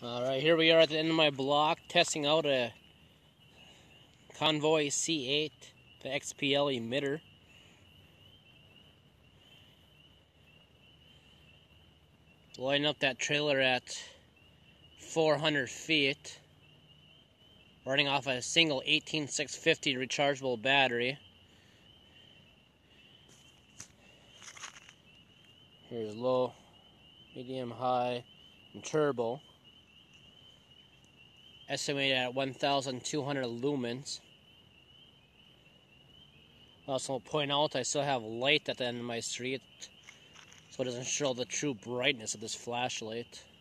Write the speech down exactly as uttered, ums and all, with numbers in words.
Alright, here we are at the end of my block, testing out a Convoy C eight, the X P L emitter. Lining up that trailer at four hundred feet, running off a single eighteen six fifty rechargeable battery. Here's low, medium, high, and turbo. Estimated at one thousand two hundred lumens. I also want to point out I still have light at the end of my street, so it doesn't show the true brightness of this flashlight.